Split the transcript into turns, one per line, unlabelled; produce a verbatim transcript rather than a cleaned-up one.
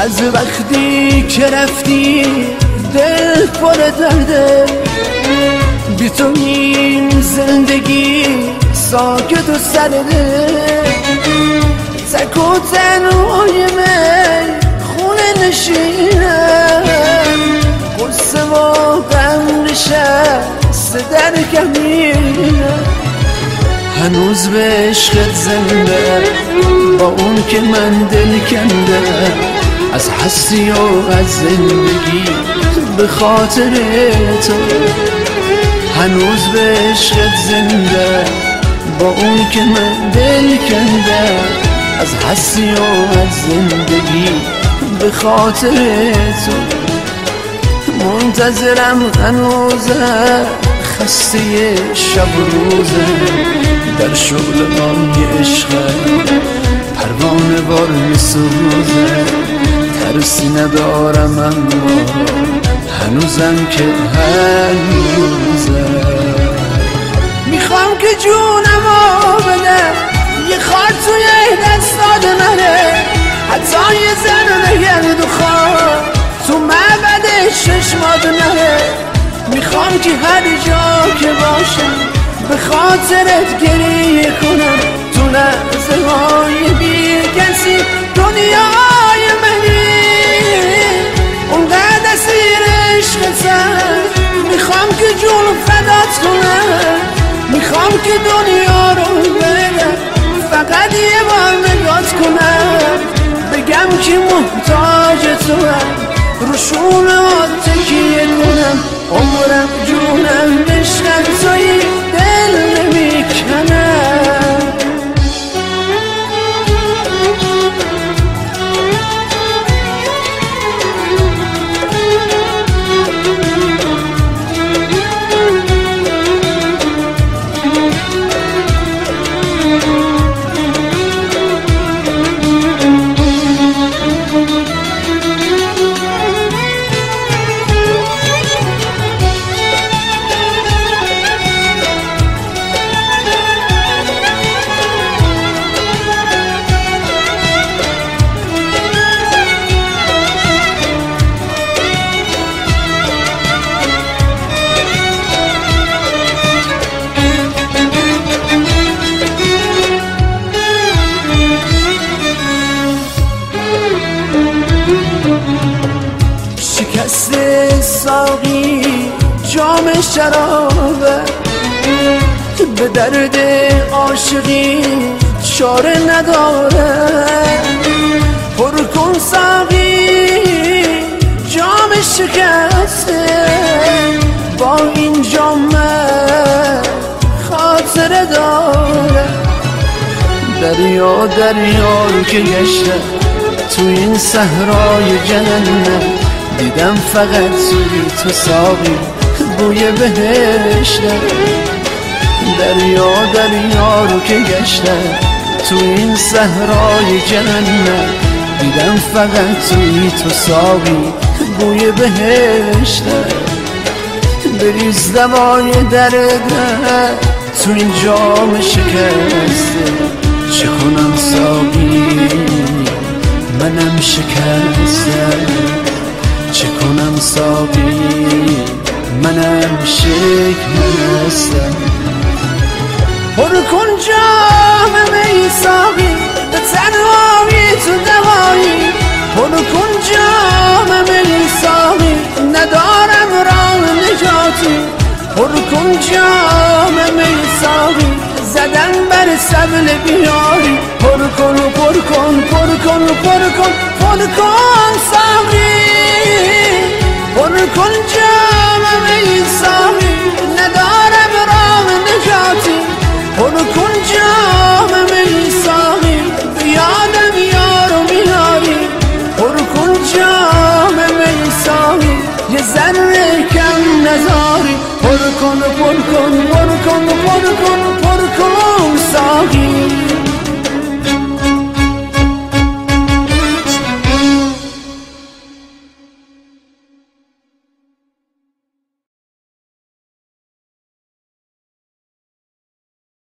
از وقتی که رفتی دل پر درده، بی تو این زندگی ساکت و سرده. تک و تنهای من خونه نشینم، قصه و غم نشسته در کمینم. هنوز به عشقت زنده، با اون که من دل کنده، از هستی و از زندگی به خاطر تو. هنوز به عشقت زنده، با اون که من دل کنده، از هستی و از زندگی به خاطر تو. منتظرم هنوزه، خسته شب و روزه، در شغل های عشق پروانه بار میسوزه. ترسی ندارم اما هنوزم که هنوزه. میخوام که جونمو بده، یه خار توی دستات منه، حتی یه ذره گرد و خار تو معبد چشمات نره. میخوام که هر جا که باشم به خاطرت گریه کنم، تو لحظه های بی کسی دنیای منی. اونقدر اسیر عشقتم، میخوام که جون فدات کنم، میخوام که دنیا رو بگم، فقط یه بار نگات کنم، بگم که محتاج تو هم، رو شونه‌هات تکیه کنم. عمرم جونم عشقم توی دل نمیکنم. شکست ساقی جام شرابه، به درد عاشقی چاره نداره. پر کن ساقی جام شکسته، با این جام خاطره داره. دریا دریا رو که گشتم تو این صحرای جهنم، دیدم فقط توی تو ساقی بوی بهشتم. دریا دریا رو که گشتم تو این صحرای جهنم، دیدم فقط توی تو ساقی بوی بهشتم. بریز دوای دردم تو این جام شکسته، چه کنم ساقی منم شکستم، چه کنم ساقی منم شکستم. پر کن جام می ساقی، به تنهایی تو دوایی. پر کن جام می ساقی، ندارم راه نجاتی. پر کن جام می ساقی، زدن بر سبل بیاری. پر کن و پر کن پر کن و پر کن پر کن ساقی. پر کن جام می ساقی، ندارم راه نجاتی. پر کن جام می ساقی، بیادم یارو میاری. پر کن جام می ساقی، یه ذره کم نزاری. پر کن پر کن پر کن پر کن